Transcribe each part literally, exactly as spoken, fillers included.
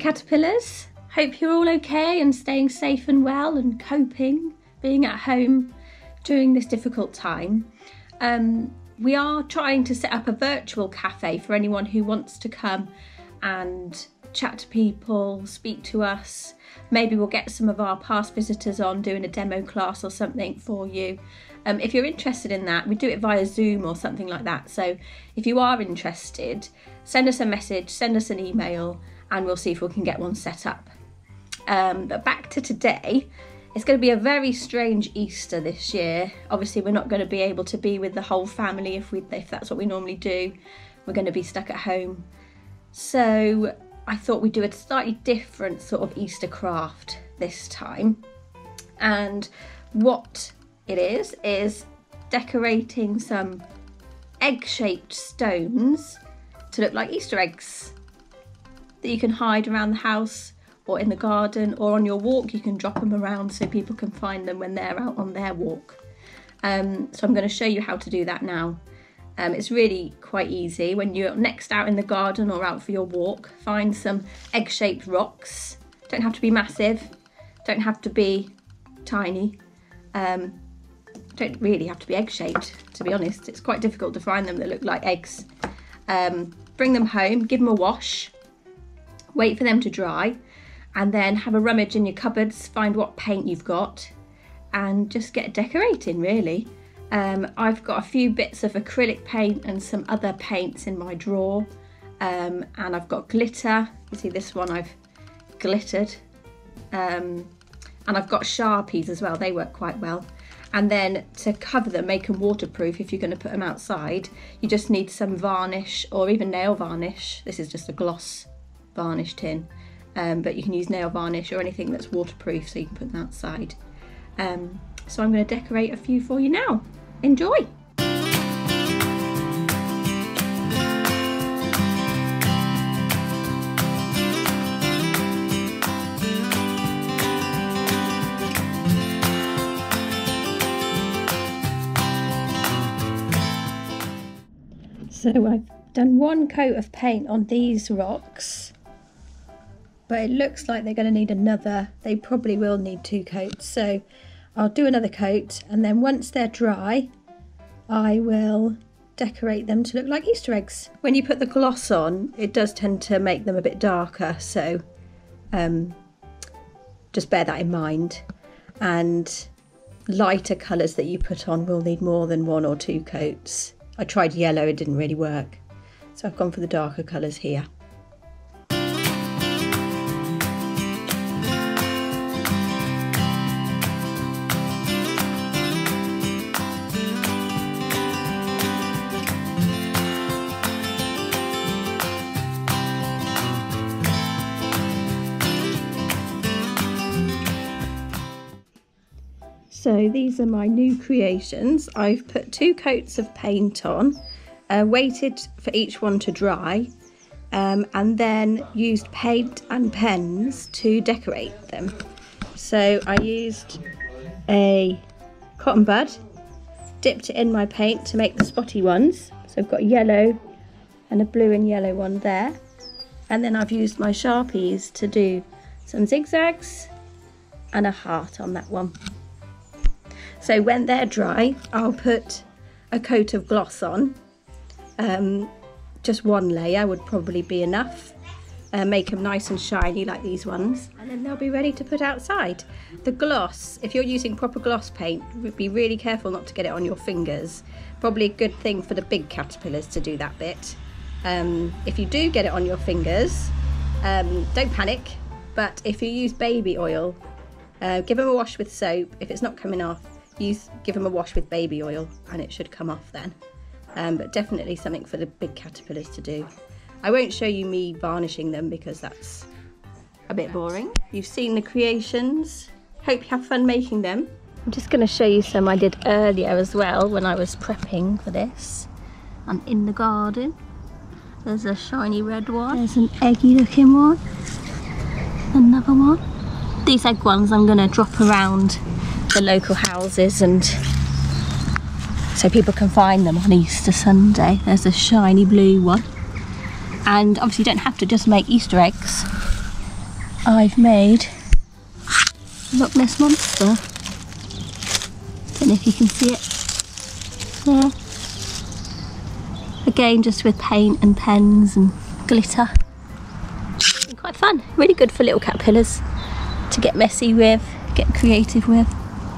caterpillars. Hope you're all okay and staying safe and well and coping, being at home during this difficult time. Um, we are trying to set up a virtual cafe for anyone who wants to come and chat to people, speak to us. Maybe we'll get some of our past visitors on doing a demo class or something for you. Um, if you're interested in that, we do it via Zoom or something like that. So if you are interested, send us a message, send us an email, and we'll see if we can get one set up. Um, but back to today. It's going to be a very strange Easter this year. Obviously, we're not going to be able to be with the whole family if we if that's what we normally do. We're going to be stuck at home. So I thought we'd do a slightly different sort of Easter craft this time. And what it is, is decorating some egg-shaped stones to look like Easter eggs that you can hide around the house or in the garden, or on your walk you can drop them around so people can find them when they're out on their walk. Um, so I'm going to show you how to do that now. Um, it's really quite easy. When you're next out in the garden or out for your walk, find some egg-shaped rocks. Don't have to be massive, don't have to be tiny, um, don't really have to be egg-shaped, to be honest. It's quite difficult to find them that look like eggs. Um, bring them home, give them a wash, wait for them to dry, and then have a rummage in your cupboards, find what paint you've got, and just get decorating, really. Um, I've got a few bits of acrylic paint and some other paints in my drawer, um, and I've got glitter. You see this one I've glittered, um, and I've got Sharpies as well, they work quite well. And then to cover them, make them waterproof if you're going to put them outside, you just need some varnish or even nail varnish. This is just a gloss varnish tin. Um, but you can use nail varnish or anything that's waterproof so you can put them outside. Um, so I'm going to decorate a few for you now. Enjoy! So I've done one coat of paint on these rocks, but it looks like they're going to need another. They probably will need two coats, so I'll do another coat, and then once they're dry I will decorate them to look like Easter eggs. When you put the gloss on, it does tend to make them a bit darker, so um, just bear that in mind. And lighter colours that you put on will need more than one or two coats. I tried yellow, it didn't really work, so I've gone for the darker colours here. So these are my new creations. I've put two coats of paint on, uh, waited for each one to dry, um, and then used paint and pens to decorate them. So I used a cotton bud, dipped it in my paint to make the spotty ones. So I've got a yellow and a blue and yellow one there. And then I've used my Sharpies to do some zigzags and a heart on that one. So when they're dry, I'll put a coat of gloss on. Um, just one layer would probably be enough. Uh, make them nice and shiny like these ones, and then they'll be ready to put outside. The gloss, if you're using proper gloss paint, be really careful not to get it on your fingers. Probably a good thing for the big caterpillars to do that bit. Um, if you do get it on your fingers, um, don't panic, but if you use baby oil, uh, give them a wash with soap. If it's not coming off, use give them a wash with baby oil and it should come off then. Um, but definitely something for the big caterpillars to do. I won't show you me varnishing them because that's a bit boring. You've seen the creations. Hope you have fun making them. I'm just going to show you some I did earlier as well when I was prepping for this. I'm in the garden. There's a shiny red one. There's an eggy looking one. Another one. These egg ones I'm going to drop around the local houses and so people can find them on Easter Sunday. There's a shiny blue one. And obviously you don't have to just make Easter eggs. I've made Loch Ness Monster. Don't know if you can see it there. Again, just with paint and pens and glitter. Been quite fun, really good for little caterpillars to get messy with, get creative with,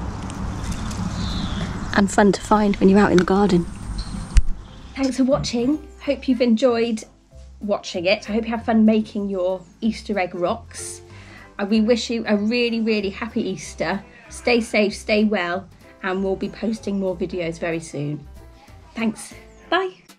and fun to find when you're out in the garden. Thanks for watching. Hope you've enjoyed watching it. I hope you have fun making your Easter egg rocks. Uh, we wish you a really, really happy Easter. Stay safe, stay well, and we'll be posting more videos very soon. Thanks. Bye.